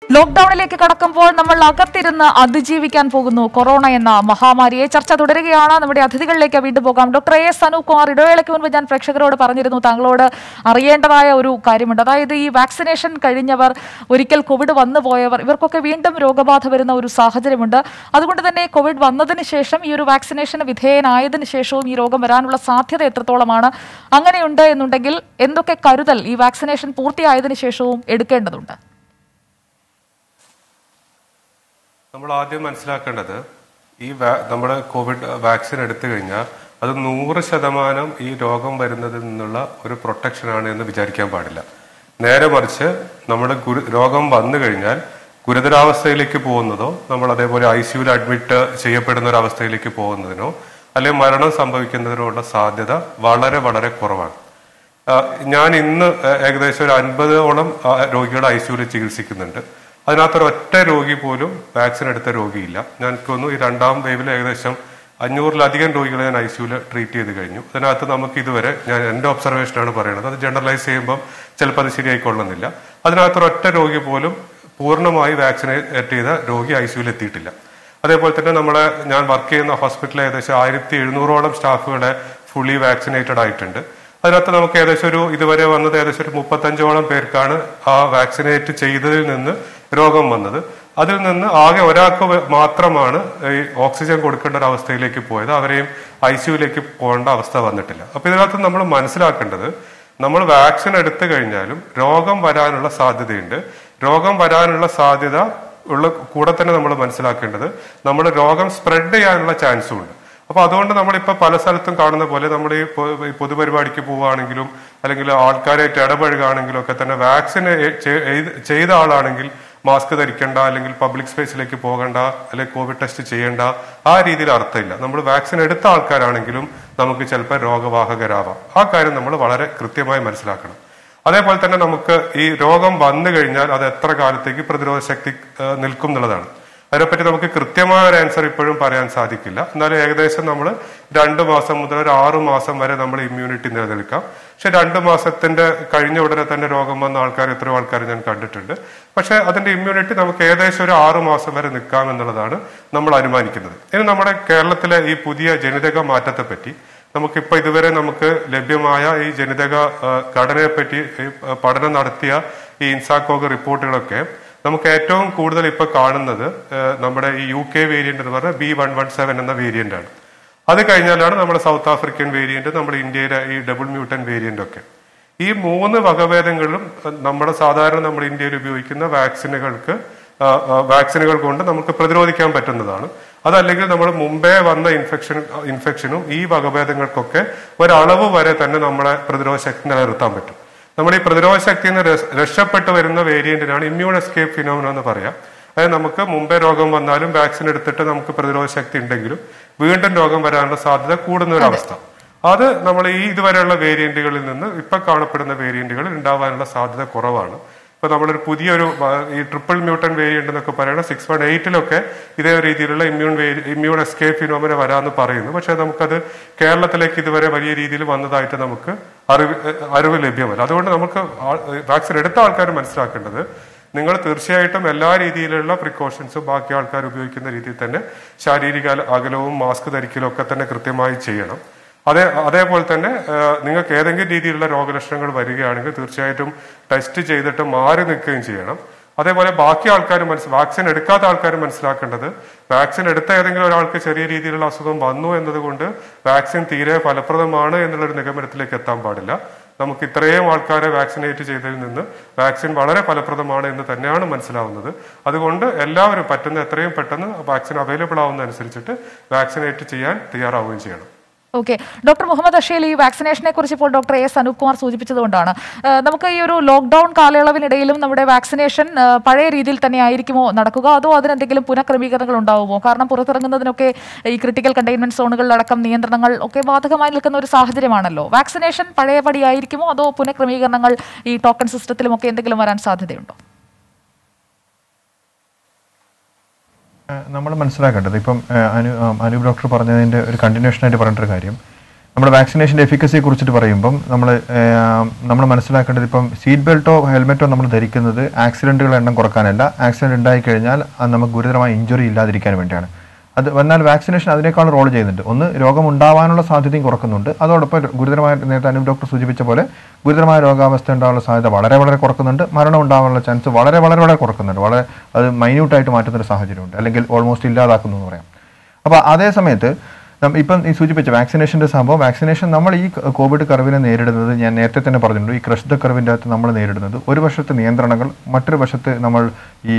ലോക്ക്ഡൌണിലേക്ക് കടക്കുമ്പോൾ നമ്മൾ അകത്തിരുന്ന് അതിജീവിക്കാൻ പോകുന്നു കൊറോണ എന്ന മഹാമാരിയെ. ചർച്ച തുടരുകയാണ്. നമ്മുടെ അതിഥികളിലേക്ക് വീണ്ടും പോകാം. ഡോക്ടർ എസ് അനൂപ്കുമാർ, ഇടവേളയ്ക്ക് മുൻപ് ഞാൻ പ്രേക്ഷകരോട് പറഞ്ഞിരുന്നു താങ്കളോട് അറിയേണ്ടതായ ഒരു കാര്യമുണ്ട്. അതായത് ഈ വാക്സിനേഷൻ കഴിഞ്ഞവർ, ഒരിക്കൽ കോവിഡ് വന്നു പോയവർ, ഇവർക്കൊക്കെ വീണ്ടും രോഗബാധ വരുന്ന ഒരു സാഹചര്യമുണ്ട്. അതുകൊണ്ട് തന്നെ കോവിഡ് വന്നതിന് ശേഷം ഈ ഒരു വാക്സിനേഷന് വിധേയനായതിനു ശേഷവും ഈ രോഗം വരാനുള്ള സാധ്യത എത്രത്തോളമാണ്? അങ്ങനെയുണ്ട് എന്നുണ്ടെങ്കിൽ എന്തൊക്കെ കരുതൽ ഈ വാക്സിനേഷൻ പൂർത്തിയായതിനു ശേഷവും എടുക്കേണ്ടതുണ്ട്? നമ്മൾ ആദ്യം മനസ്സിലാക്കേണ്ടത് നമ്മൾ കോവിഡ് വാക്സിൻ എടുത്തു കഴിഞ്ഞാൽ അത് 100% ഈ രോഗം വരുന്നതിൽ നിന്നുള്ള ഒരു പ്രൊട്ടക്ഷനാണ് എന്ന് വിചാരിക്കാൻ പാടില്ല. നേരെ മറിച്ച് നമ്മൾ രോഗം വന്നു കഴിഞ്ഞാൽ ഗുരുതരാവസ്ഥയിലേക്ക് പോകുന്നതോ നമ്മൾ അതേപോലെ ICUവിൽ അഡ്മിറ്റ് ചെയ്യപ്പെടുന്ന ഒരു അവസ്ഥയിലേക്ക് പോകുന്നതിനോ അല്ലെങ്കിൽ മരണം സംഭവിക്കുന്നതിനോ ഉള്ള സാധ്യത വളരെ വളരെ കുറവാണ്. ഞാൻ ഇന്ന് ഏകദേശം ഒരു 50ഓളം രോഗികളെ ICUവിൽ ചികിത്സിക്കുന്നുണ്ട്. അതിനകത്തൊരൊറ്റ രോഗി പോലും വാക്സിൻ എടുത്ത രോഗിയില്ല. ഞാൻ തോന്നുന്നു ഈ രണ്ടാം വേവിൽ ഏകദേശം 500-ലധികം രോഗികളെ ഞാൻ ICUവിൽ ട്രീറ്റ് ചെയ്ത് കഴിഞ്ഞു. അതിനകത്ത് നമുക്ക് ഇതുവരെ, ഞാൻ എൻ്റെ ഒബ്സർവേഷനാണ് പറയുന്നത്, അത് ജനറലൈസ് ചെയ്യുമ്പം ചിലപ്പോൾ അത് ശരിയായിക്കൊള്ളുന്നില്ല. അതിനകത്തൊരൊറ്റ രോഗി പോലും പൂർണ്ണമായി വാക്സിനേറ്റ് ചെയ്ത രോഗി ICUവിൽ എത്തിയിട്ടില്ല. അതേപോലെ തന്നെ ഞാൻ വർക്ക് ചെയ്യുന്ന ഹോസ്പിറ്റലിൽ ഏകദേശം 1700ഓളം സ്റ്റാഫുകളെ ഫുള്ളി വാക്സിനേറ്റഡ് ആയിട്ടുണ്ട്. അതിനകത്ത് നമുക്ക് ഇതുവരെ വന്നത് ഏകദേശം ഒരു 35ഓളം പേർക്കാണ് ആ വാക്സിനേറ്റ് ചെയ്തതിൽ നിന്ന് രോഗം വന്നത്. അതിൽ നിന്ന് ആകെ ഒരാൾക്ക് മാത്രമാണ് ഈ ഓക്സിജൻ കൊടുക്കേണ്ട ഒരു അവസ്ഥയിലേക്ക് പോയത്. അവരെയും ICUവിലേക്ക് പോകേണ്ട അവസ്ഥ വന്നിട്ടില്ല. അപ്പൊ ഇതിനകത്ത് നമ്മൾ മനസ്സിലാക്കേണ്ടത്, നമ്മൾ വാക്സിൻ എടുത്തു കഴിഞ്ഞാലും രോഗം വരാനുള്ള സാധ്യതയുണ്ട്. രോഗം വരാനുള്ള സാധ്യത ഉള്ള കൂടെ തന്നെ നമ്മൾ മനസ്സിലാക്കേണ്ടത്, നമ്മൾ രോഗം സ്പ്രെഡ് ചെയ്യാനുള്ള ചാൻസും ഉണ്ട്. അപ്പൊ അതുകൊണ്ട് നമ്മളിപ്പോ പല സ്ഥലത്തും കാണുന്ന പോലെ നമ്മൾ ഈ പൊതുപരിപാടിക്ക് പോവുകയാണെങ്കിലും അല്ലെങ്കിൽ ആൾക്കാരായിട്ട് ഇടപഴകുകയാണെങ്കിലും ഒക്കെ തന്നെ വാക്സിൻ ചെയ്ത ആളാണെങ്കിൽ മാസ്ക് ധരിക്കേണ്ട, അല്ലെങ്കിൽ പബ്ലിക് സ്പേസിലേക്ക് പോകണ്ട, അല്ലെങ്കിൽ കോവിഡ് ടെസ്റ്റ് ചെയ്യേണ്ട, ആ രീതിയിൽ അർത്ഥമില്ല. നമ്മൾ വാക്സിൻ എടുത്ത ആൾക്കാരാണെങ്കിലും നമുക്ക് ചിലപ്പോൾ രോഗവാഹകരാവാം. ആ കാര്യം നമ്മൾ വളരെ കൃത്യമായി മനസ്സിലാക്കണം. അതേപോലെ തന്നെ നമുക്ക് ഈ രോഗം വന്നു കഴിഞ്ഞാൽ അത് എത്ര കാലത്തേക്ക് പ്രതിരോധ ശക്തി നിൽക്കും എന്നുള്ളതാണ്. അതിനെപ്പറ്റി നമുക്ക് കൃത്യമായ ഒരു ആൻസർ ഇപ്പോഴും പറയാൻ സാധിക്കില്ല. എന്നാലും ഏകദേശം നമ്മൾ 2 മാസം മുതൽ ഒരു 6 മാസം വരെ നമ്മൾ ഇമ്മ്യൂണിറ്റി നിലനിൽക്കാം. പക്ഷെ 2 മാസത്തിന്റെ കഴിഞ്ഞ ഉടനെ തന്നെ രോഗം വന്ന എത്രയോ ആൾക്കാർ ഞാൻ കണ്ടിട്ടുണ്ട്. പക്ഷെ അതിന്റെ ഇമ്മ്യൂണിറ്റി നമുക്ക് ഏകദേശം ഒരു 6 മാസം വരെ നിൽക്കാം എന്നുള്ളതാണ് നമ്മൾ അനുമാനിക്കുന്നത്. ഇനി നമ്മുടെ കേരളത്തിലെ ഈ പുതിയ ജനിതക മാറ്റത്തെ പറ്റി നമുക്കിപ്പോ ഇതുവരെ നമുക്ക് ലഭ്യമായ ഈ ജനിതക ഘടനയെപ്പറ്റി പഠനം നടത്തിയ ഈ ഇൻസാക്കോഗ് റിപ്പോർട്ടുകളൊക്കെ നമുക്ക് ഏറ്റവും കൂടുതൽ ഇപ്പൊ കാണുന്നത് നമ്മുടെ ഈ UK വേരിയന്റ് എന്ന് പറഞ്ഞാൽ B117 എന്ന വേരിയന്റ് ആണ്. അത് കഴിഞ്ഞാലാണ് നമ്മുടെ സൗത്ത് ആഫ്രിക്കൻ വേരിയന്റ്, നമ്മുടെ ഇന്ത്യയിലെ ഈ ഡബിൾ മ്യൂട്ടൻ വേരിയന്റ് ഒക്കെ. ഈ 3 വകഭേദങ്ങളും നമ്മുടെ ഇന്ത്യയിൽ ഉപയോഗിക്കുന്ന വാക്സിനുകൾ കൊണ്ട് നമുക്ക് പ്രതിരോധിക്കാൻ പറ്റുന്നതാണ്. അതല്ലെങ്കിൽ നമ്മൾ മുമ്പേ വന്ന ഇൻഫെക്ഷനും ഈ വകഭേദങ്ങൾക്കൊക്കെ ഒരളവ് വരെ തന്നെ നമ്മളെ പ്രതിരോധ ശക്തി നിലനിർത്താൻ പറ്റും. നമ്മുടെ ഈ പ്രതിരോധ ശക്തിയിൽ നിന്ന് രക്ഷപ്പെട്ടു വരുന്ന വേരിയന്റിനാണ് ഇമ്മ്യൂൺ എസ്കേപ്പ് ഫിനോമിന എന്ന് പറയാം. അതായത് നമുക്ക് മുമ്പേ രോഗം വന്നാലും വാക്സിൻ എടുത്തിട്ട് നമുക്ക് പ്രതിരോധ ശക്തി ഉണ്ടെങ്കിലും വീണ്ടും രോഗം വരാനുള്ള സാധ്യത കൂടുന്ന ഒരു അവസ്ഥ. അത് നമ്മൾ ഈ ഇതുവരെയുള്ള വേരിയന്റുകളിൽ നിന്ന് ഇപ്പൊ കാണപ്പെടുന്ന വേരിയന്റുകളിൽ ഉണ്ടാവാനുള്ള സാധ്യത കുറവാണ്. ഇപ്പൊ നമ്മളൊരു പുതിയൊരു ഈ ട്രിപ്പിൾ മ്യൂട്ടൻ വേരിയന്റ് എന്നൊക്കെ പറയുന്ന 618-ലൊക്കെ ഇതേ രീതിയിലുള്ള ഇമ്മ്യൂൺ എസ്കേപ്പ് ഫിനോമിന വരാമെന്ന് പറയുന്നു. പക്ഷെ നമുക്കത് കേരളത്തിലേക്ക് ഇതുവരെ വലിയ രീതിയിൽ വന്നതായിട്ട് നമുക്ക് അറിവ് ലഭ്യമല്ല. അതുകൊണ്ട് നമുക്ക് വാക്സിൻ എടുത്ത ആൾക്കാർ മനസ്സിലാക്കേണ്ടത്, നിങ്ങൾ തീർച്ചയായിട്ടും എല്ലാ രീതിയിലുള്ള പ്രിക്കോഷൻസും ബാക്കി ആൾക്കാർ ഉപയോഗിക്കുന്ന രീതിയിൽ തന്നെ ശാരീരിക അകലവും മാസ്ക് ധരിക്കലും ഒക്കെ തന്നെ കൃത്യമായി ചെയ്യണം. അതേപോലെ തന്നെ നിങ്ങൾക്ക് ഏതെങ്കിലും രീതിയിലുള്ള രോഗലക്ഷണങ്ങൾ വരികയാണെങ്കിൽ തീർച്ചയായിട്ടും ടെസ്റ്റ് ചെയ്തിട്ട് മാറി നിൽക്കുകയും ചെയ്യണം. അതേപോലെ ബാക്കി ആൾക്കാർ വാക്സിൻ എടുക്കാത്ത ആൾക്കാർ മനസ്സിലാക്കേണ്ടത്, വാക്സിൻ എടുത്ത ഏതെങ്കിലും ഒരാൾക്ക് ചെറിയ രീതിയിലുള്ള അസുഖം വന്നു എന്നതുകൊണ്ട് വാക്സിൻ തീരെ ഫലപ്രദമാണ് എന്നുള്ളൊരു നിഗമനത്തിലേക്ക് എത്താൻ പാടില്ല. നമുക്ക് ഇത്രയും ആൾക്കാരെ വാക്സിനേറ്റ് ചെയ്തതിൽ നിന്ന് വാക്സിൻ വളരെ ഫലപ്രദമാണ് എന്ന് തന്നെയാണ് മനസ്സിലാവുന്നത്. അതുകൊണ്ട് എല്ലാവരും പറ്റുന്ന എത്രയും പെട്ടെന്ന് വാക്സിൻ അവൈലബിൾ ആവുന്ന അനുസരിച്ചിട്ട് വാക്സിനേറ്റ് ചെയ്യാൻ തയ്യാറാവുകയും ചെയ്യണം. ഓക്കെ, ഡോക്ടർ മുഹമ്മദ് അഷേൽ, ഈ വാക്സിനേഷനെ കുറിച്ച് ഇപ്പോൾ ഡോക്ടർ എസ് അനൂപ്കുമാർ സൂചിപ്പിച്ചതുകൊണ്ടാണ് നമുക്ക് ഈ ഒരു ലോക്ക്ഡൌൺ കാലയളവിനിടയിലും നമ്മുടെ വാക്സിനേഷൻ പഴയ രീതിയിൽ തന്നെ ആയിരിക്കുമോ നടക്കുക, അതോ അതിനെന്തെങ്കിലും പുനഃക്രമീകരണങ്ങൾ ഉണ്ടാവുമോ? കാരണം പുറത്തിറങ്ങുന്നതിനൊക്കെ ഈ ക്രിട്ടിക്കൽ കണ്ടെയ്ൻമെന്റ് സോണുകളിലടക്കം നിയന്ത്രണങ്ങൾ ഒക്കെ ബാധകമായി നിൽക്കുന്ന ഒരു സാഹചര്യമാണല്ലോ. വാക്സിനേഷൻ പഴയപടി ആയിരിക്കുമോ, അതോ പുനഃക്രമീകരണങ്ങൾ ഈ ടോക്കൺ സിസ്റ്റത്തിലും ഒക്കെ എന്തെങ്കിലും വരാൻ സാധ്യതയുണ്ടോ? നമ്മൾ മനസ്സിലാക്കേണ്ടത്, ഇപ്പം അനൂപ് ഡോക്ടർ പറഞ്ഞതിൻ്റെ ഒരു കണ്ടിന്യൂഷനായിട്ട് പറഞ്ഞിട്ടൊരു കാര്യം, നമ്മുടെ വാക്സിനേഷൻ്റെ എഫിക്കസിയെ കുറിച്ചിട്ട് പറയുമ്പം നമ്മൾ മനസ്സിലാക്കേണ്ടത് ഇപ്പം സീറ്റ് ബെൽറ്റോ ഹെൽമെറ്റോ നമ്മൾ ധരിക്കുന്നത് ആക്സിഡൻറ്റുകളുടെ എണ്ണം കുറക്കാനല്ല, ആക്സിഡൻറ്റ് ഉണ്ടായിക്കഴിഞ്ഞാൽ അത് നമുക്ക് ഗുരുതരമായ ഇഞ്ചുറി ഇല്ലാതിരിക്കാൻ വേണ്ടിയാണ്. എന്നാൽ വാക്സിനേഷൻ അതിനേക്കാൾ റോൾ ചെയ്യുന്നുണ്ട്. ഒന്ന്, രോഗമുണ്ടാവാനുള്ള സാധ്യതയും കുറക്കുന്നുണ്ട്. അതോടൊപ്പം ഗുരുതരമായ, നേരത്തെ അനുപ് ഡോക്ടർ സൂചിപ്പിച്ച പോലെ ഗുരുതരമായ രോഗാവസ്ഥ ഉണ്ടാകാനുള്ള സാധ്യത വളരെ വളരെ കുറക്കുന്നുണ്ട്. മരണം ഉണ്ടാകാനുള്ള ചാൻസ് വളരെ വളരെ വളരെ കുറക്കുന്നുണ്ട്. അത് മൈന്യൂട്ടായിട്ട് മാറ്റുന്നൊരു സാഹചര്യമുണ്ട്, അല്ലെങ്കിൽ ഓൾമോസ്റ്റ് ഇല്ലാതാക്കുന്നു എന്ന് പറയാം. അപ്പോൾ അതേ സമയത്ത് ഇപ്പം ഈ സൂചിപ്പിച്ച വാക്സിനേഷൻ്റെ സംഭവം, വാക്സിനേഷൻ നമ്മൾ ഈ കോവിഡ് കർവിനെ നേരിടുന്നത് ഞാൻ നേരത്തെ തന്നെ പറഞ്ഞിട്ടുണ്ട്. ഈ ക്രഷ് ദ കർവിൻ്റെ അകത്ത് നമ്മൾ നേരിടുന്നത് ഒരു വശത്ത് നിയന്ത്രണങ്ങൾ, മറ്റൊരു വശത്ത് നമ്മൾ ഈ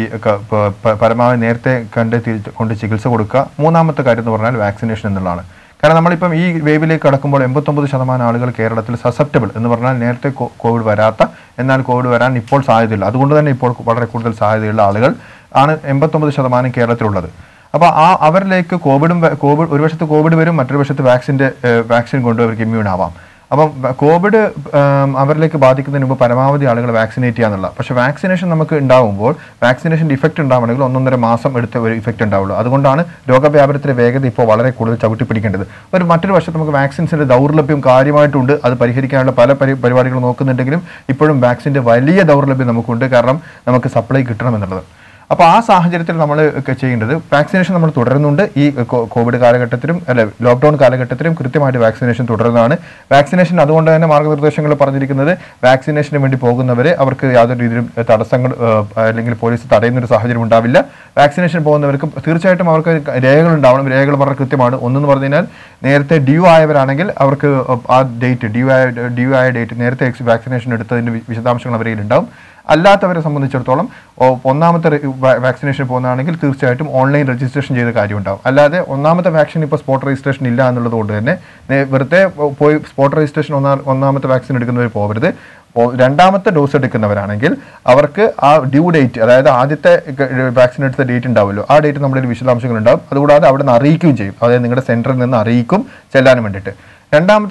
പരമാവധി നേരത്തെ കൊണ്ട് ചികിത്സ കൊടുക്കുക. മൂന്നാമത്തെ കാര്യം എന്ന് പറഞ്ഞാൽ വാക്സിനേഷൻ എന്നുള്ളതാണ്. കാരണം നമ്മളിപ്പം ഈ വേവിലേക്ക് കടക്കുമ്പോൾ 89% ആളുകൾ കേരളത്തിൽ സസെപ്റ്റബിൾ എന്ന് പറഞ്ഞാൽ നേരത്തെ കോവിഡ് വരാത്ത, എന്നാൽ കോവിഡ് വരാൻ ഇപ്പോൾ സാധ്യതയില്ല. അതുകൊണ്ട് തന്നെ ഇപ്പോൾ വളരെ കൂടുതൽ സാധ്യതയുള്ള ആളുകൾ ആണ് 89% കേരളത്തിലുള്ളത്. അപ്പോൾ അവരിലേക്ക് കോവിഡ് ഒരു വശത്ത് കോവിഡ് വരും, മറ്റൊരു വശത്ത് വാക്സിൻ കൊണ്ട് അവർക്ക് ഇമ്മ്യൂൺ ആവാം. അപ്പം കോവിഡ് അവരിലേക്ക് ബാധിക്കുന്നതിന് മുമ്പ് പരമാവധി ആളുകൾ വാക്സിനേറ്റ് ചെയ്യാന്നുള്ള. പക്ഷേ വാക്സിനേഷൻ നമുക്ക് ഉണ്ടാകുമ്പോൾ വാക്സിനേഷൻ്റെ ഇഫക്റ്റ് ഉണ്ടാവണമെങ്കിൽ 1.5 മാസം എടുത്ത ഒരു ഇഫക്റ്റ് ഉണ്ടാവുള്ളൂ. അതുകൊണ്ടാണ് രോഗവ്യാപനത്തിൻ്റെ വേഗത ഇപ്പോൾ വളരെ കൂടുതൽ ചവിട്ടിപ്പിടിക്കേണ്ടത്. മറ്റൊരു വശത്ത് നമുക്ക് വാക്സിൻസിൻ്റെ ദൗർലഭ്യം കാര്യമായിട്ടുണ്ട്. അത് പരിഹരിക്കാനുള്ള പല പരിപാടികൾ നോക്കുന്നുണ്ടെങ്കിലും ഇപ്പോഴും വാക്സിൻ്റെ വലിയ ദൗർലഭ്യം നമുക്കുണ്ട്. കാരണം നമുക്ക് സപ്ലൈ കിട്ടണമെന്നുള്ളത്. അപ്പോൾ ആ സാഹചര്യത്തിൽ നമ്മൾ ചെയ്യേണ്ടത് വാക്സിനേഷൻ നമ്മൾ തുടരുന്നുണ്ട്. ഈ കോവിഡ് കാലഘട്ടത്തിലും ലോക്ക്ഡൗൺ കാലഘട്ടത്തിലും കൃത്യമായിട്ട് വാക്സിനേഷൻ തുടരുന്നതാണ്. വാക്സിനേഷൻ അതുകൊണ്ട് തന്നെ മാർഗ്ഗനിർദ്ദേശങ്ങൾ പറഞ്ഞിരിക്കുന്നത് വാക്സിനേഷന് വേണ്ടി പോകുന്നവരെ അവർക്ക് യാതൊരു രീതിയിലും തടസ്സങ്ങൾ അല്ലെങ്കിൽ പോലീസ് തടയുന്നൊരു സാഹചര്യം ഉണ്ടാവില്ല. വാക്സിനേഷൻ പോകുന്നവർക്ക് തീർച്ചയായിട്ടും അവർക്ക് രേഖകൾ ഉണ്ടാവണം. രേഖകൾ വളരെ കൃത്യമാണ്. ഒന്നെന്ന് പറഞ്ഞു കഴിഞ്ഞാൽ നേരത്തെ ഡ്യൂ ആയവരാണെങ്കിൽ അവർക്ക് ആ ഡേറ്റ് ഡ്യൂ ആയ ഡേറ്റ് നേരത്തെ വാക്സിനേഷൻ എടുത്തതിൻ്റെ വിശദാംശങ്ങൾ അവരിൽ ഉണ്ടാവും. അല്ലാത്തവരെ സംബന്ധിച്ചിടത്തോളം ഒന്നാമത്തെ വാക്സിനേഷൻ പോകുന്നതാണെങ്കിൽ തീർച്ചയായിട്ടും ഓൺലൈൻ രജിസ്ട്രേഷൻ ചെയ്ത കാര്യമുണ്ടാവും. അല്ലാതെ ഒന്നാമത്തെ വാക്സിൻ ഇപ്പോൾ സ്പോട്ട് രജിസ്ട്രേഷൻ ഇല്ല എന്നുള്ളത് കൊണ്ട് തന്നെ വെറുതെ പോയി സ്പോട്ട് രജിസ്ട്രേഷൻ ഒന്നാമത്തെ വാക്സിൻ എടുക്കുന്നവർ പോകരുത്. രണ്ടാമത്തെ ഡോസ് എടുക്കുന്നവരാണെങ്കിൽ അവർക്ക് ആ ഡ്യൂ ഡേറ്റ്, അതായത് ആദ്യത്തെ വാക്സിൻ എടുത്ത ഡേറ്റ് ഉണ്ടാവുമല്ലോ, ആ ഡേറ്റ് നമ്മുടെ വിശദാംശങ്ങൾ ഉണ്ടാവും. അതുകൂടാതെ അവിടെ നിന്ന് അറിയിക്കുകയും ചെയ്യും. അതായത് നിങ്ങളുടെ സെൻറ്ററിൽ നിന്ന് അറിയിക്കും ചെല്ലാനും വേണ്ടിയിട്ട്. രണ്ടാമത്തെ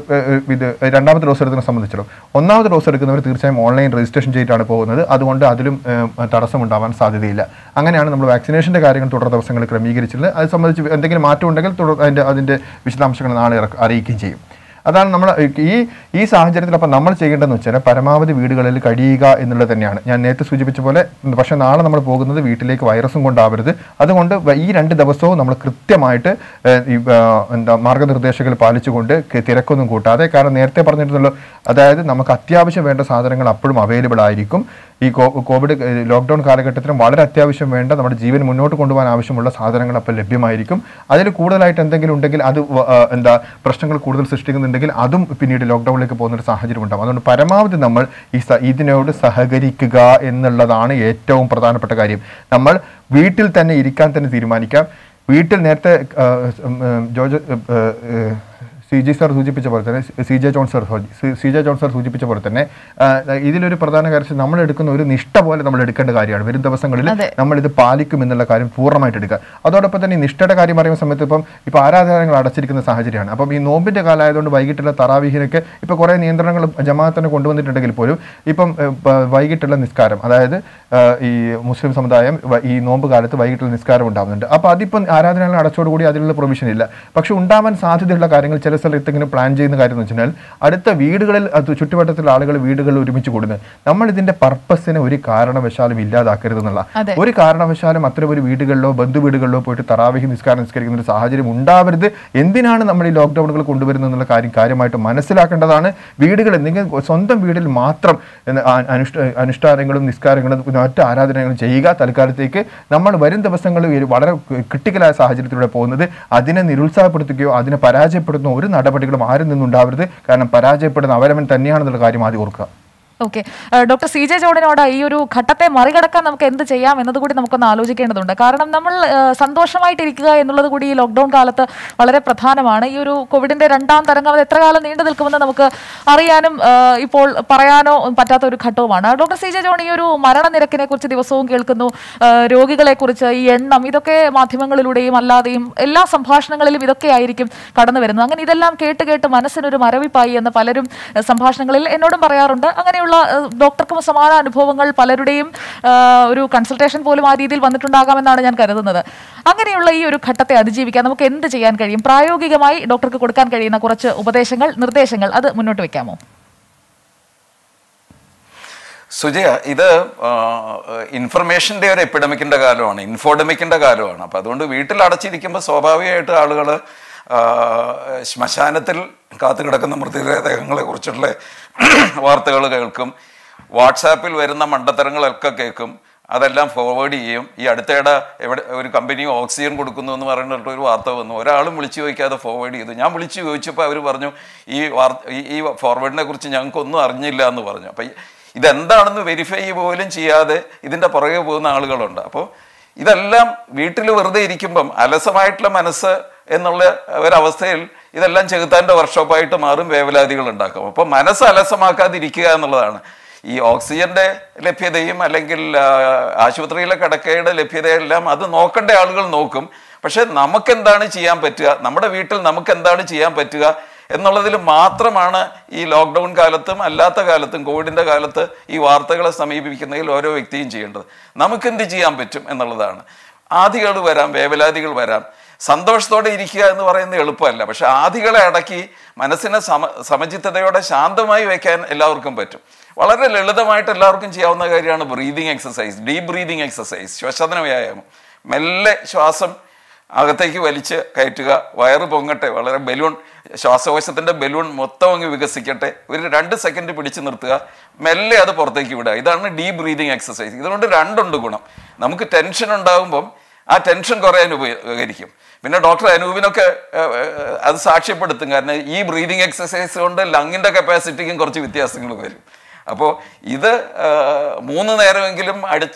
ഡോസ് എടുക്കുന്നതിനെ സംബന്ധിച്ചിടത്തോളം ഒന്നാമത്തെ ഡോസ് എടുക്കുന്നവർ തീർച്ചയായും ഓൺലൈൻ രജിസ്ട്രേഷൻ ചെയ്തിട്ടാണ് പോകുന്നത്. അതുകൊണ്ട് അതിലും തടസ്സമുണ്ടാവാൻ സാധ്യതയില്ല. അങ്ങനെയാണ് നമ്മൾ വാക്സിനേഷൻ്റെ കാര്യങ്ങൾ തുടർ ദിവസങ്ങൾ ക്രമീകരിച്ചിട്ടുള്ളത്. അത് സംബന്ധിച്ച് എന്തെങ്കിലും മാറ്റം ഉണ്ടെങ്കിൽ അതിൻ്റെ വിശദാംശങ്ങൾ നാളെ അറിയിക്കുകയും ചെയ്യും. അതാണ് നമ്മൾ ഈ സാഹചര്യത്തിൽ അപ്പം നമ്മൾ ചെയ്യേണ്ടതെന്ന് വെച്ചാൽ പരമാവധി വീടുകളിൽ കഴിയുക എന്നുള്ളത് തന്നെയാണ്. ഞാൻ നേരത്തെ സൂചിപ്പിച്ച പോലെ. പക്ഷേ നാളെ നമ്മൾ പോകുന്നത് വീട്ടിലേക്ക് വൈറസും കൊണ്ടാവരുത്. അതുകൊണ്ട് ഈ 2 ദിവസവും നമ്മൾ കൃത്യമായിട്ട് മാർഗ്ഗനിർദ്ദേശങ്ങൾ പാലിച്ചുകൊണ്ട് തിരക്കൊന്നും കൂട്ടാതെ, കാരണം നേരത്തെ പറഞ്ഞിരുന്നല്ലോ, അതായത് നമുക്ക് അത്യാവശ്യം വേണ്ട സാധനങ്ങൾ അപ്പോഴും അവൈലബിൾ ആയിരിക്കും. ഈ കോവിഡ് ലോക്ക്ഡൗൺ കാലഘട്ടത്തിലും വളരെ അത്യാവശ്യം വേണ്ട നമ്മുടെ ജീവൻ മുന്നോട്ട് കൊണ്ടുപോകാൻ ആവശ്യമുള്ള സാധനങ്ങൾ അപ്പോൾ ലഭ്യമായിരിക്കും. അതിൽ കൂടുതലായിട്ട് എന്തെങ്കിലും ഉണ്ടെങ്കിൽ അത് പ്രശ്നങ്ങൾ കൂടുതൽ സൃഷ്ടിക്കുന്നുണ്ടെങ്കിൽ അതും പിന്നീട് ലോക്ക്ഡൗണിലേക്ക് പോകുന്നൊരു സാഹചര്യം ഉണ്ടാകും. അതുകൊണ്ട് പരമാവധി നമ്മൾ ഇതിനോട് സഹകരിക്കുക എന്നുള്ളതാണ് ഏറ്റവും പ്രധാനപ്പെട്ട കാര്യം. നമ്മൾ വീട്ടിൽ തന്നെ ഇരിക്കാൻ തന്നെ തീരുമാനിക്കാം. വീട്ടിൽ നേരത്തെ CJ സാർ സൂചിപ്പിച്ച പോലെ തന്നെ സി ജെ ജോൺ സാർ സൂചിപ്പിച്ച പോലെ തന്നെ ഇതിലൊരു പ്രധാന കാര്യം നമ്മൾ എടുക്കുന്ന ഒരു നിഷ്ഠ പോലെ നമ്മൾ എടുക്കേണ്ട കാര്യമാണ്. വരും ദിവസങ്ങളിൽ നമ്മൾ ഇത് പാലിക്കും എന്നുള്ള കാര്യം പൂർണ്ണമായിട്ട് എടുക്കുക. അതോടൊപ്പം തന്നെ ഈ നിഷ്ഠയുടെ കാര്യം പറയുന്ന സമയത്ത് ഇപ്പോൾ ആരാധനാലയങ്ങൾ അടച്ചിരിക്കുന്ന സാഹചര്യമാണ്. അപ്പം ഈ നോമ്പിൻ്റെ കാലമായതുകൊണ്ട് വൈകിട്ടുള്ള തറാവീഹിനൊക്കെ ഇപ്പോൾ കുറേ നിയന്ത്രണങ്ങൾ ജമാഅത്തിന് കൊണ്ടുവന്നിട്ടുണ്ടെങ്കിൽ പോലും ഇപ്പം വൈകിട്ടുള്ള നിസ്കാരം, അതായത് ഈ മുസ്ലിം സമുദായം ഈ നോമ്പ് കാലത്ത് വൈകിട്ടുള്ള നിസ്കാരം ഉണ്ടാകുന്നുണ്ട്. അപ്പോൾ അതിപ്പം ആരാധനാലയം അടച്ചോടുകൂടി അതിലുള്ള പ്രൊവിഷൻ ഇല്ല. പക്ഷെ ഉണ്ടാവാൻ സാധ്യതയുള്ള കാര്യങ്ങൾ ചില സ്ഥലത്ത് ഇങ്ങനെ പ്ലാൻ ചെയ്യുന്ന കാര്യം എന്ന് വെച്ചാൽ അടുത്ത വീടുകളിൽ ചുറ്റുവട്ടത്തിലുള്ള ആളുകൾ വീടുകളിൽ ഒരുമിച്ച് കൂടുന്നത്. നമ്മൾ ഇതിന്റെ പർപ്പസിനെ ഒരു കാരണവശാലും ഇല്ലാതാക്കരുതെന്നുള്ള, ഒരു കാരണവശാലും അത്തരം ഒരു വീടുകളിലോ ബന്ധു വീടുകളിലോ പോയിട്ട് തറാവീഹ് നിസ്കരിക്കുന്ന ഒരു സാഹചര്യം ഉണ്ടാവരുത്. എന്തിനാണ് നമ്മൾ ഈ ലോക്ക്ഡൗണുകൾ കൊണ്ടുവരുന്നത് എന്നുള്ള കാര്യമായിട്ട് മനസ്സിലാക്കേണ്ടതാണ്. വീടുകളിൽ നിങ്ങൾ സ്വന്തം വീട്ടിൽ മാത്രം അനുഷ്ഠാനങ്ങളും നിസ്കാരങ്ങളും മറ്റ് ആരാധനകളും ചെയ്യുക. തൽക്കാലത്തേക്ക് നമ്മൾ വരും ദിവസങ്ങളിൽ വളരെ ക്രിട്ടിക്കലായ സാഹചര്യത്തിലൂടെ പോകുന്നത് അതിനെ നിരുത്സാഹപ്പെടുത്തുകയോ അതിനെ പരാജയപ്പെടുത്തുന്ന ഒരു നടപടികളും ആരിൽ നിന്നുണ്ടാവരുത്. കാരണം പരാജയപ്പെടുന്ന അവരവൻ തന്നെയാണെന്നുള്ള കാര്യം ആദ്യം ഓർക്കുക. ഓക്കെ, ഡോക്ടർ CJ ജോണിനോട് ഈ ഒരു ഘട്ടത്തെ മറികടക്കാൻ നമുക്ക് എന്ത് ചെയ്യാം എന്നതുകൂടി നമുക്കൊന്ന് ആലോചിക്കേണ്ടതുണ്ട്. കാരണം നമ്മൾ സന്തോഷമായിട്ടിരിക്കുക എന്നുള്ളത് കൂടി ഈ ലോക്ക്ഡൗൺ കാലത്ത് വളരെ പ്രധാനമാണ്. ഈ ഒരു കോവിഡിന്റെ 2ാം തരംഗം അത് എത്ര കാലം നീണ്ടു നിൽക്കുമെന്ന് നമുക്ക് അറിയാനും ഇപ്പോൾ പറയാനോ പറ്റാത്ത ഒരു ഘട്ടവുമാണ്. ഡോക്ടർ CJ ജോൺ, ഈ ഒരു മരണനിരക്കിനെ കുറിച്ച് ദിവസവും കേൾക്കുന്നു, രോഗികളെ കുറിച്ച് ഈ എണ്ണം, ഇതൊക്കെ മാധ്യമങ്ങളിലൂടെയും അല്ലാതെയും എല്ലാ സംഭാഷണങ്ങളിലും ഇതൊക്കെ ആയിരിക്കും കടന്നു വരുന്നത്. അങ്ങനെ ഇതെല്ലാം കേട്ട് മനസ്സിനൊരു മരവിപ്പായി എന്ന് പലരും സംഭാഷണങ്ങളിൽ എന്നോടും പറയാറുണ്ട്. അങ്ങനെയുള്ള അങ്ങനെയുള്ള ഡോക്ടർക്കും സമാന അനുഭവങ്ങൾ പലരുടെയും ഒരു കൺസൾട്ടേഷൻ പോലും ആ രീതിയിൽ വന്നിട്ടുണ്ടാകാമെന്നാണ് ഞാൻ കരുതുന്നത്. അങ്ങനെയുള്ള ഈ ഒരു ഘട്ടത്തെ അതിജീവിക്കാൻ നമുക്ക് എന്ത് ചെയ്യാൻ കഴിയും? പ്രായോഗികമായി ഡോക്ടർക്ക് കൊടുക്കാൻ കഴിയുന്ന കുറച്ച് ഉപദേശങ്ങൾ, നിർദ്ദേശങ്ങൾ അത് മുന്നോട്ട് വെക്കാമോ? സുജയ, ഇത് ഇൻഫർമേഷൻ്റെ ഒരു എപ്പിഡമിക്കിൻ്റെ കാലമാണ്, ഇൻഫോഡമിക്കിൻ്റെ കാലമാണ്. അപ്പം അതുകൊണ്ട് വീട്ടിൽ അടച്ചിരിക്കുമ്പോൾ സ്വാഭാവികമായിട്ട് ആളുകൾ ശ്മശാനത്തിൽ കാത്തുകിടക്കുന്ന മൃതദേഹങ്ങളെ കുറിച്ചുള്ള വാർത്തകൾ കേൾക്കും, വാട്സാപ്പിൽ വരുന്ന മണ്ടത്തരങ്ങളൊക്കെ കേൾക്കും, അതെല്ലാം ഫോർവേഡ് ചെയ്യും. ഈ അടുത്തിടെ ഒരു കമ്പനി ഓക്സിജൻ കൊടുക്കുന്നു എന്ന് പറഞ്ഞിട്ട് ഒരു വാർത്ത വന്നു, ഒരാളും വിളിച്ചു ചോദിക്കാതെ ഫോർവേഡ് ചെയ്തു. ഞാൻ വിളിച്ചു ചോദിച്ചപ്പോൾ അവർ പറഞ്ഞു ഈ ഫോർവേഡിനെ കുറിച്ച് ഞങ്ങൾക്കൊന്നും അറിഞ്ഞില്ല എന്ന് പറഞ്ഞു. അപ്പം ഇതെന്താണെന്ന് വെരിഫൈ പോലും ചെയ്യാതെ ഇതിൻ്റെ പുറകെ പോകുന്ന ആളുകളുണ്ട്. അപ്പോൾ ഇതെല്ലാം വീട്ടിൽ വെറുതെ ഇരിക്കുമ്പം അലസമായിട്ടുള്ള മനസ്സ് എന്നുള്ള ഒരവസ്ഥയിൽ ഇതെല്ലാം ചെകുത്താൻ്റെ വർക്ക്ഷോപ്പായിട്ട് മാറും, വേവലാതികൾ ഉണ്ടാക്കും. അപ്പോൾ മനസ്സ് അലസമാക്കാതിരിക്കുക എന്നുള്ളതാണ്. ഈ ഓക്സിജന്റെ ലഭ്യതയും അല്ലെങ്കിൽ ആശുപത്രിയിലെ കിടക്കയുടെ ലഭ്യതയെല്ലാം അത് നോക്കേണ്ട ആളുകൾ നോക്കും. പക്ഷെ നമുക്കെന്താണ് ചെയ്യാൻ പറ്റുക, നമ്മുടെ വീട്ടിൽ നമുക്കെന്താണ് ചെയ്യാൻ പറ്റുക എന്നുള്ളതിൽ മാത്രമാണ് ഈ ലോക്ക്ഡൗൺ കാലത്തും അല്ലാത്ത കാലത്തും കോവിഡിൻ്റെ കാലത്ത് ഈ വാർത്തകളെ സമീപിക്കുന്നതിൽ ഓരോ വ്യക്തിയും ചെയ്യേണ്ടത്. നമുക്കെന്ത് ചെയ്യാൻ പറ്റും എന്നുള്ളതാണ്. ആധികൾ വരാം, വേവലാതികൾ വരാം. സന്തോഷത്തോടെ ഇരിക്കുക എന്ന് പറയുന്നത് എളുപ്പമല്ല. പക്ഷെ ആധികളെ അടക്കി മനസ്സിനെ സമചിത്തതയോടെ ശാന്തമായി വയ്ക്കാൻ എല്ലാവർക്കും പറ്റും. വളരെ ലളിതമായിട്ട് എല്ലാവർക്കും ചെയ്യാവുന്ന കാര്യമാണ് breathing exercise, deep breathing exercise, ശ്വസന വ്യായാമം. മെല്ലെ ശ്വാസം അകത്തേക്ക് വലിച്ച് കയറ്റുക, വയറ് പൊങ്ങട്ടെ, വളരെ ബലൂൺ, ശ്വാസകോശത്തിൻ്റെ ബലൂൺ മൊത്തം അങ്ങ് വികസിക്കട്ടെ, ഒരു 2 സെക്കൻഡ് പിടിച്ച് നിർത്തുക, മെല്ലെ അത് പുറത്തേക്ക് വിടുക. ഇതാണ് ഡീപ് ബ്രീതിങ് എക്സസൈസ്. ഇതുകൊണ്ട് 2 ഗുണം. നമുക്ക് ടെൻഷൻ ഉണ്ടാകുമ്പം ആ ടെൻഷൻ കുറയാൻ ഉപകരിക്കും. പിന്നെ ഡോക്ടർ അനൂപിനൊക്കെ അത് സാക്ഷ്യപ്പെടുത്തും. കാരണം ഈ ബ്രീതിങ് എക്സസൈസ് കൊണ്ട് ലങ്ങിൻ്റെ കപ്പാസിറ്റിക്കും കുറച്ച് വ്യത്യാസങ്ങൾ വരും. അപ്പോൾ ഇത് 3 നേരമെങ്കിലും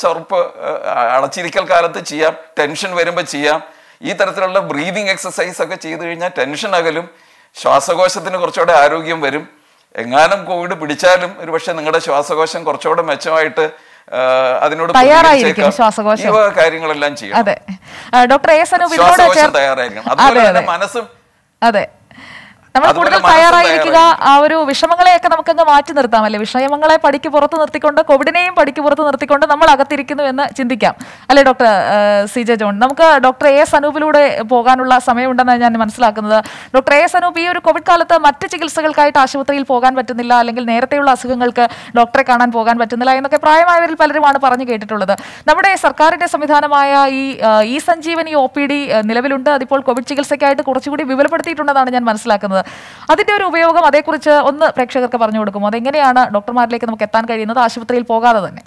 അടച്ചിരിക്കൽ കാലത്ത് ചെയ്യാം, ടെൻഷൻ വരുമ്പോൾ ചെയ്യാം. ഈ തരത്തിലുള്ള ബ്രീതിങ് എക്സസൈസ് ഒക്കെ ചെയ്തു കഴിഞ്ഞാൽ ടെൻഷൻ അകലും, ശ്വാസകോശത്തിന് കുറച്ചുകൂടെ ആരോഗ്യം വരും. എങ്ങാനും കോവിഡ് പിടിച്ചാലും ഒരു പക്ഷെ നിങ്ങളുടെ ശ്വാസകോശം കുറച്ചുകൂടെ മെച്ചമായിട്ട് അതിനോട് കാര്യങ്ങളെല്ലാം ചെയ്യും. ഡോക്ടർ തയ്യാറായിരിക്കണം. അതുപോലെ തന്നെ മനസ്സും നമ്മൾ കൂടുതൽ തയ്യാറായിരിക്കുക. ആ ഒരു വിഷമങ്ങളെയൊക്കെ നമുക്കങ്ങ് മാറ്റി നിർത്താം അല്ലെ? വിഷമങ്ങളെ പടിക്ക് പുറത്ത് നിർത്തിക്കൊണ്ട്, കോവിഡിനെയും പടിക്ക് പുറത്ത് നിർത്തിക്കൊണ്ട് നമ്മൾ അകത്തിരിക്കുന്നു എന്ന് ചിന്തിക്കാം അല്ലെ ഡോക്ടർ CJ ജോൺ? നമുക്ക് ഡോക്ടർ AS അനൂപിലൂടെ പോകാനുള്ള സമയമുണ്ടെന്നാണ് ഞാൻ മനസ്സിലാക്കുന്നത്. ഡോക്ടർ AS അനൂപ്, ഈ ഒരു കോവിഡ് കാലത്ത് മറ്റ് ചികിത്സകൾക്കായിട്ട് ആശുപത്രിയിൽ പോകാൻ പറ്റുന്നില്ല, അല്ലെങ്കിൽ നേരത്തെയുള്ള അസുഖങ്ങൾക്ക് ഡോക്ടറെ കാണാൻ പോകാൻ പറ്റുന്നില്ല എന്നൊക്കെ പ്രായമായവരിൽ പലരുമാണ് പറഞ്ഞു കേട്ടിട്ടുള്ളത്. നമ്മുടെ സർക്കാരിന്റെ സംവിധാനമായ ഈ സഞ്ജീവനി OPD നിലവിലുണ്ട്. അതിപ്പോൾ കോവിഡ് ചികിത്സയ്ക്കായിട്ട് കുറച്ചുകൂടി വിപുലപ്പെടുത്തിയിട്ടുണ്ടെന്നാണ് ഞാൻ മനസ്സിലാക്കുന്നത്. അതിന്റെ ഒരു ഉപയോഗം, അതേക്കുറിച്ച് ഒന്ന് പ്രേക്ഷകർക്ക് പറഞ്ഞു കൊടുക്കുമോ? അതെങ്ങനെയാണ് ഡോക്ടർമാരിലേക്ക് നമുക്ക് എത്താൻ കഴിയുന്നത് ആശുപത്രിയിൽ പോകാതെ തന്നെ?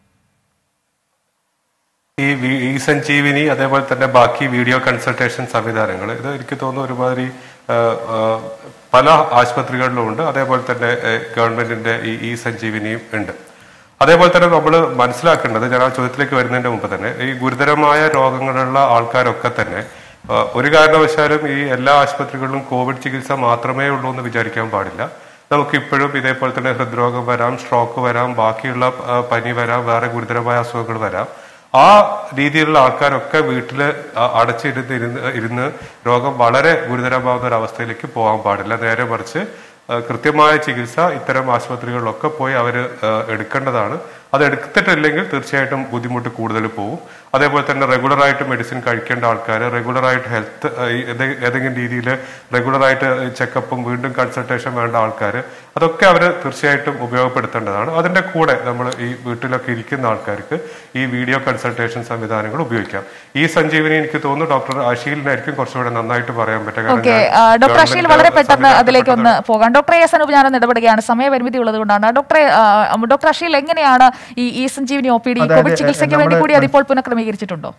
ഈ സഞ്ജീവിനി അതേപോലെ തന്നെ ബാക്കി വീഡിയോ കൺസൾട്ടേഷൻ സംവിധാനങ്ങൾ, ഇത് എനിക്ക് തോന്നുന്നു ഒരുമാതിരി പല ആശുപത്രികളിലും ഉണ്ട്. അതേപോലെ തന്നെ ഗവൺമെന്റിന്റെ ഈ സഞ്ജീവിനിയും ഉണ്ട്. അതേപോലെ തന്നെ നമ്മൾ മനസ്സിലാക്കേണ്ടത്, ഞാൻ ആ ചോദ്യത്തിലേക്ക് വരുന്നതിന്റെ മുമ്പ് തന്നെ, ഈ ഗുരുതരമായ രോഗങ്ങളുള്ള ആൾക്കാരൊക്കെ തന്നെ ഒരു കാരണവശാലും ഈ എല്ലാ ആശുപത്രികളിലും കോവിഡ് ചികിത്സ മാത്രമേ ഉള്ളൂ എന്ന് വിചാരിക്കാൻ പാടില്ല. നമുക്കിപ്പോഴും ഇതേപോലെ തന്നെ ഹൃദ്രോഗം വരാം, സ്ട്രോക്ക് വരാം, ബാക്കിയുള്ള പനി വരാം, വേറെ ഗുരുതരമായ അസുഖങ്ങൾ വരാം. ആ രീതിയിലുള്ള ആൾക്കാരൊക്കെ വീട്ടിൽ ഇരുന്ന് രോഗം വളരെ ഗുരുതരമാവുന്ന ഒരു അവസ്ഥയിലേക്ക് പോകാൻ പാടില്ല. നേരെ മറിച്ച് കൃത്യമായ ചികിത്സ ഇത്തരം ആശുപത്രികളിലൊക്കെ പോയി അവർ എടുക്കേണ്ടതാണ്. അത് എടുത്തിട്ടില്ലെങ്കിൽ തീർച്ചയായിട്ടും ബുദ്ധിമുട്ട് കൂടുതൽ പോകും. അതേപോലെ തന്നെ റെഗുലറായിട്ട് മെഡിസിൻ കഴിക്കേണ്ട ആൾക്കാർ, റെഗുലറായിട്ട് ഹെൽത്ത് ഏതെങ്കിലും രീതിയിൽ റെഗുലറായിട്ട് ചെക്കപ്പും വീണ്ടും കൺസൾട്ടേഷൻ വേണ്ട ആൾക്കാർ, അതൊക്കെ അവർ തീർച്ചയായിട്ടും ഉപയോഗപ്പെടുത്തേണ്ടതാണ്. അതിൻ്റെ കൂടെ നമ്മൾ ഈ വീട്ടിലൊക്കെ ഇരിക്കുന്ന ആൾക്കാർക്ക് ഈ വീഡിയോ കൺസൾട്ടേഷൻ സംവിധാനങ്ങൾ ഉപയോഗിക്കാം. ഈ സഞ്ജീവനി എനിക്ക് തോന്നുന്നു ഡോക്ടർ അഷീലിനായിരിക്കും കുറച്ചുകൂടെ നന്നായിട്ട് പറയാൻ പറ്റുക. ഡോക്ടർ അഷീൽ, വളരെ പെട്ടെന്ന് അതിലേക്ക് ഒന്ന് പോകാം. ഡോക്ടർ AS അനൂപ്, ഞാനൊന്ന് ഇടപെടുകയാണ്, സമയപരിമിതി ഉള്ളത് കൊണ്ടാണ്. ഡോക്ടർ അഷീൽ, എങ്ങനെയാണ് ഈ സഞ്ജീവനി OPD കോവിഡ് ചികിത്സയ്ക്ക് വേണ്ടി കൂടി അതിപ്പോൾ പുനഃക്രമീകരിച്ചിട്ടുണ്ടോ?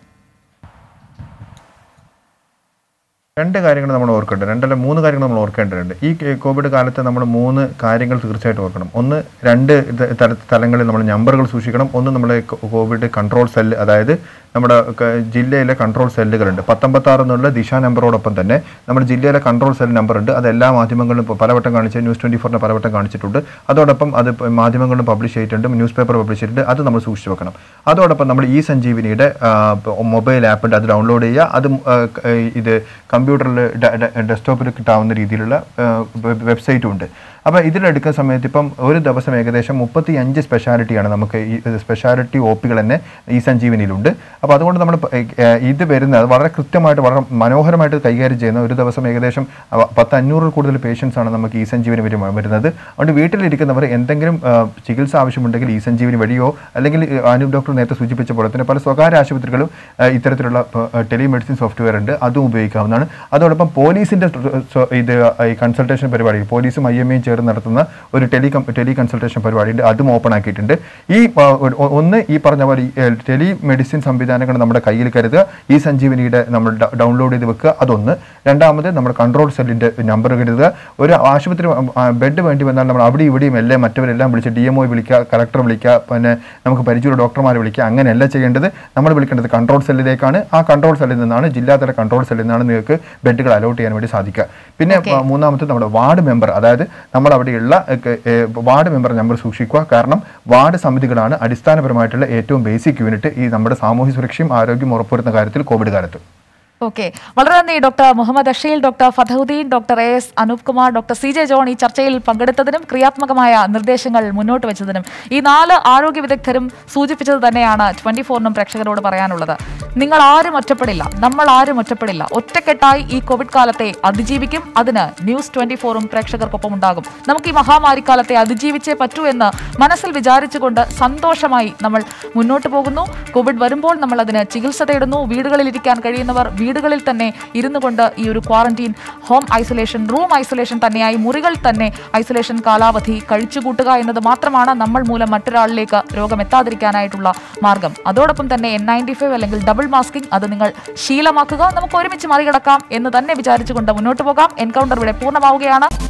2 കാര്യങ്ങൾ നമ്മൾ ഓർക്കേണ്ടത്, 3 കാര്യങ്ങൾ നമ്മൾ ഓർക്കേണ്ടതുണ്ട്. ഈ കോവിഡ് കാലത്ത് നമ്മൾ 3 കാര്യങ്ങൾ തീർച്ചയായിട്ടും ഓർക്കണം. ഒന്ന്, 2 തലങ്ങളിൽ നമ്മൾ നമ്പറുകൾ സൂക്ഷിക്കണം. ഒന്ന്, നമ്മുടെ കോവിഡ് കൺട്രോൾ സെല്ല്, അതായത് നമ്മുടെ ജില്ലയിലെ കൺട്രോൾ സെല്ലുകളുണ്ട്. 1056 എന്നുള്ള ദിശ നമ്പറോടൊപ്പം തന്നെ നമ്മുടെ ജില്ലയിലെ കൺട്രോൾ സെൽ നമ്പർ ഉണ്ട്. അത് എല്ലാ മാധ്യമങ്ങളിലും പലവട്ടം കാണിച്ച്, ന്യൂസ് 24 പലവട്ടം കാണിച്ചിട്ടുണ്ട്. അതോടൊപ്പം അത് മാധ്യമങ്ങളിലും പബ്ലിഷ് ചെയ്തിട്ടുണ്ട്, ന്യൂസ് പേപ്പർ പബ്ലിഷ് ചെയ്തിട്ടുണ്ട്. അത് നമ്മൾ സൂക്ഷിച്ച് വെക്കണം. അതോടൊപ്പം നമ്മൾ ഈ സഞ്ജീവനിയുടെ മൊബൈൽ ആപ്പ് ഉണ്ട്, അത് ഡൗൺലോഡ് ചെയ്യുക. അത് ഇത് കമ്പ്യൂട്ടറിൽ ഡെസ്ക്ടോപ്പിൽ കിട്ടാവുന്ന രീതിയിലുള്ള വെബ്സൈറ്റും ഉണ്ട്. അപ്പോൾ ഇതിലെടുക്കുന്ന സമയത്ത് ഇപ്പം ഒരു ദിവസം ഏകദേശം 35 സ്പെഷ്യാലിറ്റിയാണ് നമുക്ക് ഈ സ്പെഷ്യാലിറ്റി ഒ പികൾ തന്നെ ഈ സഞ്ജീവനിയിലുണ്ട്. അപ്പോൾ അതുകൊണ്ട് നമ്മൾ ഇത് വരുന്നത് വളരെ കൃത്യമായിട്ട് വളരെ മനോഹരമായിട്ട് കൈകാര്യം ചെയ്യുന്ന ഒരു ദിവസം ഏകദേശം 500 കൂടുതൽ പേഷ്യൻസ് ആണ് നമുക്ക് ഈ സഞ്ജീവനി വരുന്നത്. അതുകൊണ്ട് വീട്ടിലിരിക്കുന്നവർ എന്തെങ്കിലും ചികിത്സ ആവശ്യമുണ്ടെങ്കിൽ ഈ സഞ്ജീവനി വഴിയോ അല്ലെങ്കിൽ അനൂപ് ഡോക്ടർ നേരത്തെ സൂചിപ്പിച്ച പോലെ തന്നെ പല സ്വകാര്യ ആശുപത്രികളും ഇത്തരത്തിലുള്ള ടെലിമെഡിസിൻ സോഫ്റ്റ്വെയർ ഉണ്ട്, അതും ഉപയോഗിക്കാവുന്നതാണ്. അതോടൊപ്പം പോലീസിന്റെ ഇത് ഈ കൺസൾട്ടേഷൻ പരിപാടി പോലീസും IMAയും ചേർന്ന് നടത്തുന്ന ഒരു ടെലി കൺസൾട്ടേഷൻ പരിപാടിയുണ്ട്, അതും ഓപ്പൺ ആക്കിയിട്ടുണ്ട്. ഈ ഒന്ന് ഈ പറഞ്ഞ പോലെ ടെലിമെഡിസിൻ സംവിധാനങ്ങൾ നമ്മുടെ കയ്യിൽ കരുതുക, ഈ സഞ്ജീവനിയുടെ നമ്മൾ ഡൗൺലോഡ് ചെയ്ത് വെക്കുക, അതൊന്ന്. രണ്ടാമത് നമ്മുടെ കൺട്രോൾ സെല്ലിന്റെ നമ്പർ കരുതുക. ഒരു ആശുപത്രി ബെഡ് വേണ്ടി വന്നാൽ നമ്മൾ അവിടെ ഇവിടെയും എല്ലാം മറ്റവരെല്ലാം വിളിച്ച് DMO വിളിക്കുക, കളക്ടർ വിളിക്കുക, പിന്നെ നമുക്ക് പരിചയമുള്ള ഡോക്ടർമാരെ വിളിക്കുക, അങ്ങനെയല്ല ചെയ്യേണ്ടത്. നമ്മൾ വിളിക്കേണ്ടത് കൺട്രോൾ സെല്ലിലേക്കാണ്. ആ കൺട്രോൾ സെല്ലിൽ നിന്നാണ്, ജില്ലാതല കൺട്രോൾ സെല്ലിൽ നിന്നാണ് നിങ്ങൾക്ക് ബെഡുകൾ അലോട്ട് ചെയ്യാൻ വേണ്ടി സാധിക്കുക. പിന്നെ മൂന്നാമത്തെ നമ്മുടെ വാർഡ് മെമ്പർ, അതായത് നമ്മൾ അവിടെയുള്ള വാർഡ് മെമ്പർ നമ്പർ സൂക്ഷിക്കുക. കാരണം വാർഡ് സമിതികളാണ് അടിസ്ഥാനപരമായിട്ടുള്ള ഏറ്റവും ബേസിക് യൂണിറ്റ് ഈ നമ്മുടെ സാമൂഹ്യ സുരക്ഷയും ആരോഗ്യം ഉറപ്പുവരുത്തുന്ന കാര്യത്തിൽ കോവിഡ് കാലത്ത്. ഓക്കെ, വളരെ നന്ദി doctor Muhammad Asheel, doctor Fathahuddin, doctor AS Anoop Kumar, doctor CJ John ഈ ചർച്ചയിൽ പങ്കെടുത്തതിനും ക്രിയാത്മകമായ നിർദ്ദേശങ്ങൾ മുന്നോട്ട് വെച്ചതിനും. ഈ 4 ആരോഗ്യ വിദഗ്ധരും സൂചിപ്പിച്ചത് തന്നെയാണ് 24നും പ്രേക്ഷകരോട് പറയാനുള്ളത്. നിങ്ങൾ ആരും ഒറ്റപ്പെടില്ല, നമ്മൾ ആരും ഒറ്റപ്പെടില്ല. ഒറ്റക്കെട്ടായി ഈ കോവിഡ് കാലത്തെ അതിജീവിക്കും. അതിന് ന്യൂസ് 24ഉം പ്രേക്ഷകർക്കൊപ്പം ഉണ്ടാകും. നമുക്ക് ഈ മഹാമാരിക്കാലത്തെ അതിജീവിച്ചേ പറ്റൂ എന്ന് മനസ്സിൽ വിചാരിച്ചുകൊണ്ട് സന്തോഷമായി നമ്മൾ മുന്നോട്ട് പോകുന്നു. കോവിഡ് വരുമ്പോൾ നമ്മൾ അതിന് ചികിത്സ തേടുന്നു. വീടുകളിലിരിക്കാൻ കഴിയുന്നവർ വീടുകളിൽ തന്നെ ഇരുന്നു കൊണ്ട് ഈ ഒരു quarantine, home isolation, room isolation തന്നെയായി മുറികൾ തന്നെ ഐസൊലേഷൻ കാലാവധി കഴിച്ചുകൂട്ടുക എന്നത് മാത്രമാണ് നമ്മൾ മൂലം മറ്റൊരാളിലേക്ക് രോഗം എത്താതിരിക്കാനായിട്ടുള്ള മാർഗം. അതോടൊപ്പം തന്നെ N95 അല്ലെങ്കിൽ ഡബിൾ മാസ്കിംഗ് അത് നിങ്ങൾ ശീലമാക്കുക. നമുക്ക് ഒരുമിച്ച് മറികടക്കാം എന്ന് തന്നെ വിചാരിച്ചുകൊണ്ട് മുന്നോട്ട് പോകാം. എൻകൗണ്ടർ ഇവിടെ പൂർണ്ണമാവുകയാണ്.